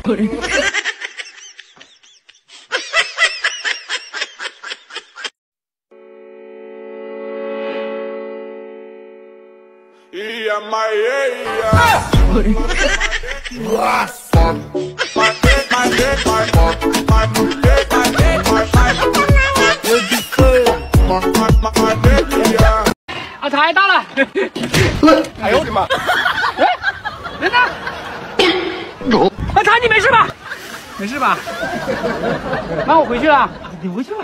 有人。 阿财到了！哎呦我的妈！哎，人呢？阿财，你没事吧？没事吧？那我回去了。你回去吧。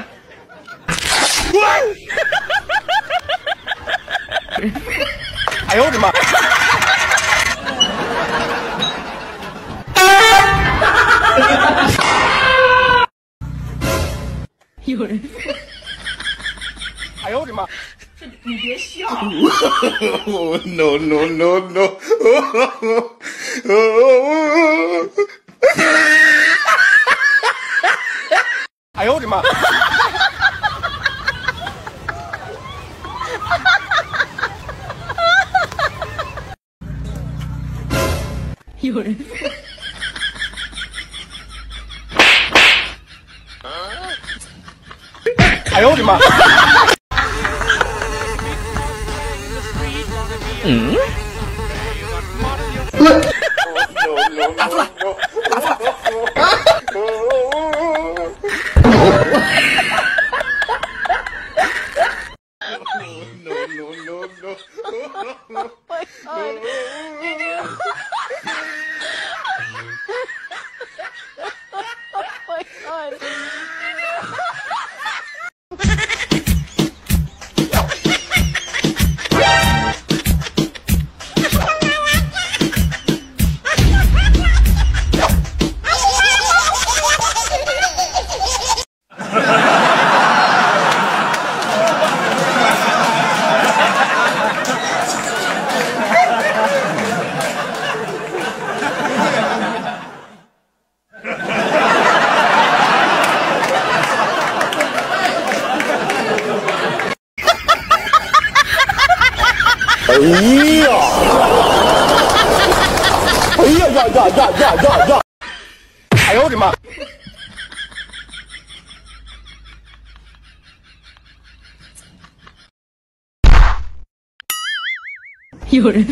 哎呦我的妈！ 有人。 哎呦我的妈！ 你别笑。 No no no no！ 哎呦我的妈！ 有人。 哎呦我的妈！嗯？打住了！打住了！ 哎呀！哎呀呀呀呀呀呀呀！ 哎呦我的妈！ 有人。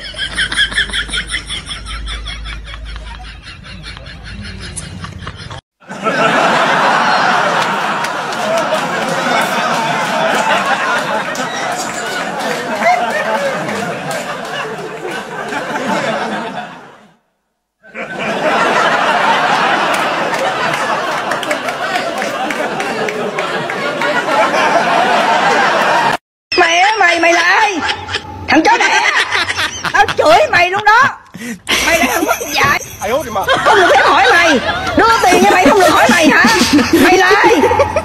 Mày là ai? Thằng chó đẻ! Tao chửi mày luôn đó! Mày là thằng mất dạy! Không được phép hỏi mày! Đưa tiền cho mày không được hỏi mày hả? Mày là ai?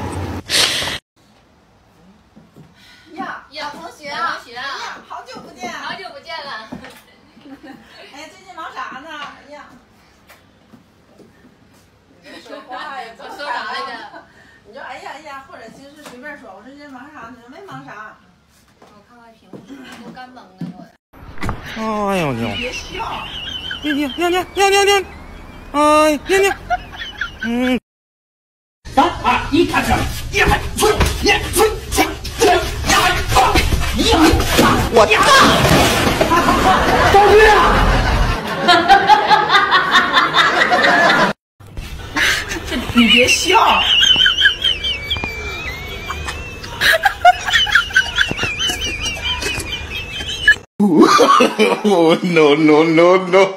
呀，同学， 好久不见！ 好久不见了。 哎呀，最近忙啥呢？哎呀，你这说话呀， 我说啥来着？ 你说哎呀，或者其实随便说。我说最近忙啥？你说没忙啥。 我看看屏幕，都干懵了我。 哎呦牛！ 别笑。 尿！哎，尿！嗯。3、2、1，开始！我操！周军啊！ 你别笑。 No no no no！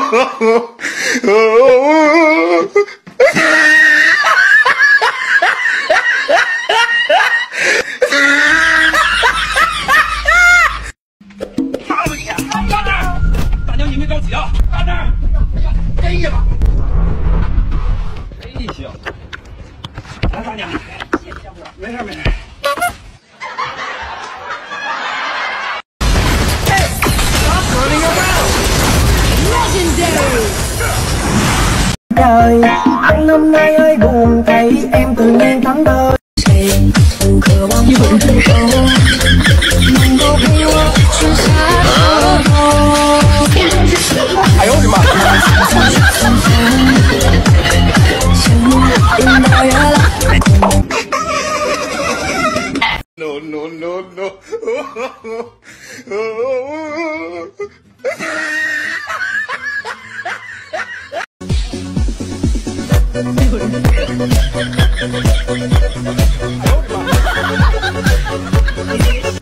大娘，你别着急啊，大娘，哎呀妈！哎行，来大娘，没事。 Trời, anh năm nay ơi buồn thấy em tự nhiên thắng thơ. Eh呦我的妈！ 有人。